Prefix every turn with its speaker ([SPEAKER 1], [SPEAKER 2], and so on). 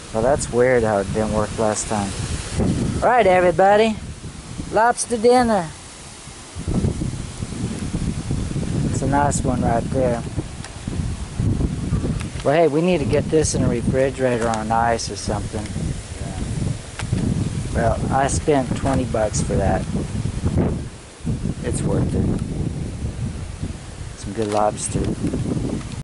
[SPEAKER 1] Well, that's weird how it didn't work last time. Alright, everybody. Lobster dinner. It's a nice one right there. Well, hey, we need to get this in a refrigerator on ice or something. Well, I spent 20 bucks for that. It's worth it. Some good lobster.